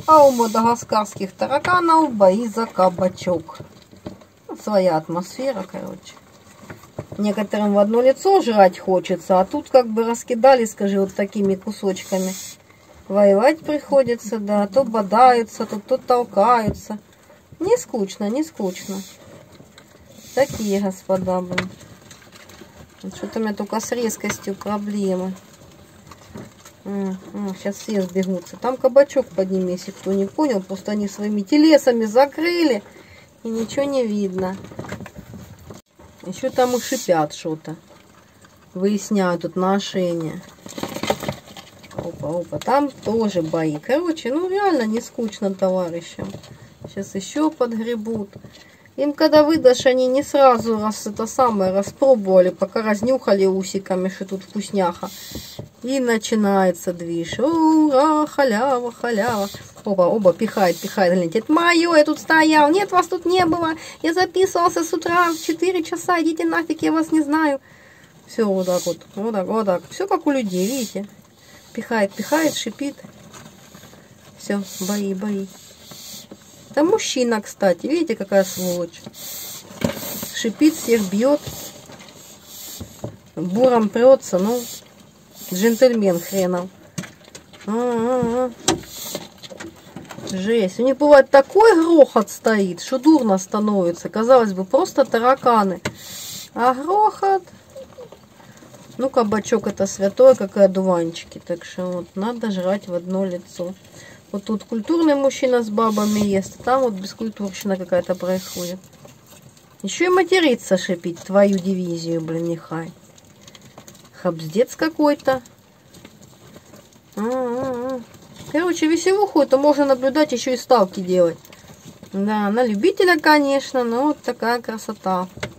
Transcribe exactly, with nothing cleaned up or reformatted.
А у мадагаскарских тараканов бои за кабачок. Своя атмосфера, короче. Некоторым в одно лицо жрать хочется, а тут как бы раскидали, скажи, вот такими кусочками. Воевать приходится, да, то бодаются, то, то толкаются. Не скучно, не скучно. Такие господа, блин. Что-то у меня только с резкостью проблемы. А, а, сейчас все сбегутся. Там кабачок под ними, если кто не понял. Просто они своими телесами закрыли. И ничего не видно. Еще там и шипят что-то. Выясняют отношения. Опа, опа. Там тоже бои. Короче, ну реально не скучно товарищам. Сейчас еще подгребут. Им когда выдашь, они не сразу раз это самое распробовали, пока разнюхали усиками, что тут вкусняха. И начинается движ. Ура, халява, халява. Оба, оба пихает, пихает. Гляньте, это мое, я тут стоял. Нет, вас тут не было. Я записывался с утра в четыре часа. Идите нафиг, я вас не знаю. Все вот так вот. Вот так, вот так. Все как у людей, видите? Пихает, пихает, шипит. Все, бои, бои. Это мужчина, кстати. Видите, какая сволочь. Шипит, всех бьет. Буром прется. Ну, джентльмен хренов. А -а -а. Жесть. У них бывает такой грохот стоит, что дурно становится. Казалось бы, просто тараканы. А грохот... Ну, кабачок это святое, как и одуванчики. Так что вот, надо жрать в одно лицо. Вот тут культурный мужчина с бабами ест, а там вот бескультурщина какая-то происходит. Еще и материться шипить, твою дивизию, блин, нехай. Хабздец какой-то. А -а -а. Короче, веселуху это можно наблюдать, еще и ставки делать. Да, на любителя, конечно, но вот такая красота.